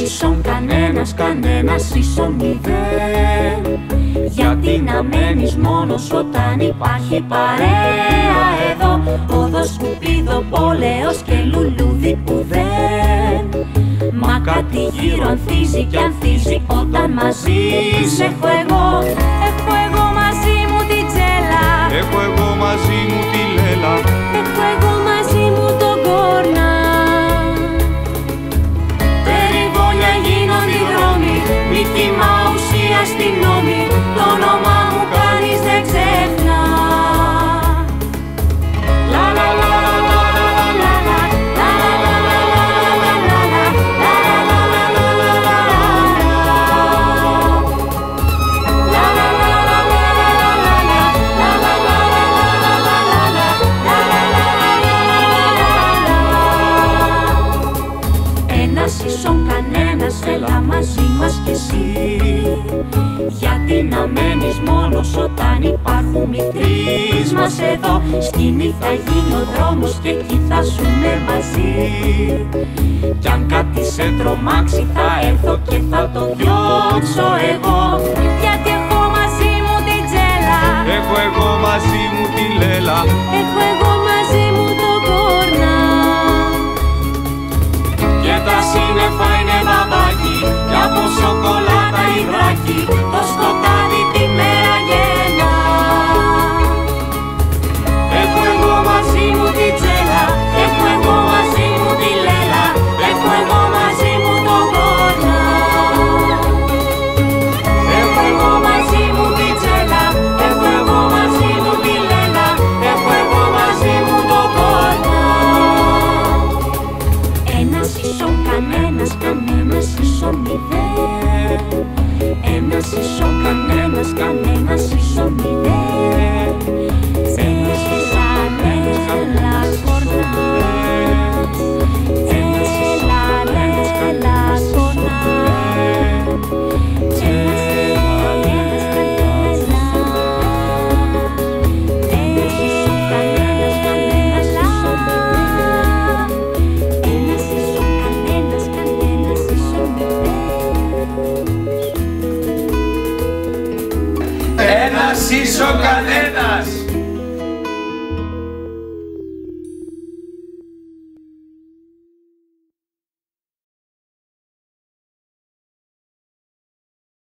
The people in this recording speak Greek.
ίσον κανένας, κανένας ίσον μηδέν. Γιατί να μένεις μόνος όταν υπάρχει παρέα εδώ? Όδος, σκουπίδο, πόλεος και λουλούδι που δεν. Μα κάτι γύρω ανθίζει κι ανθίζει όταν μαζί σ' έχω εγώ. Έχω εγώ μαζί μου την τζέλα, έχω εγώ μαζί μου τη λέλα, έχω εγώ μαζί μου τον κόρνα. Περιβόλια γίνονται οι δρόμοι, μύθιμα ουσία στη νόμη. Το όνομά μου κανείς δεν ξεχνά. Λα λα λα λα λα λα λα λα. Ένας ίσον κανένας, έλα μαζί μας κι εσύ. Γιατί να μένεις μόνος όταν υπάρχουν οι τρεις μας εδώ? Σκηνή θα γίνει ο δρόμος και εκεί θα ζούμε μαζί. Κι αν κάτι σε τρομάξει θα έρθω και θα το διώξω εγώ. Γιατί έχω μαζί μου την τζέλα, έχω εγώ μαζί μου τη λέλα, έχω εγώ μαζί μου τον κόρνα. Και τα σύννεφα είναι μπαμπάκι κι από σοκολάτα υγράκι το σκοτάδι τη μέρα γέννα. Έχω εγώ μαζί μου την τζέλα, έχω εγώ μαζί μου τη λέλα, έχω εγώ μαζί μου τον κόρνα. Έχω εγώ μαζί μου την τζέλα, έχω εγώ μαζί μου τη λέλα, έχω εγώ μαζί μου τον κόρνα. Ένας ίσον κανένας, κανένας ίσον μηδέν. Ένας ίσον κανένας, κανένας ίσον μηδέν. Ένας ίσον κανένας, κορνάς. Ένας ίσον κανένας, κανένας κορνάς. Ένας ίσον κανένας, κανένας. Ένας ίσον κανένας, κανένας ίσον μηδέν. Ένας ίσον κανένας, κανένας ίσον μηδέν. ένας ίσον κανένας.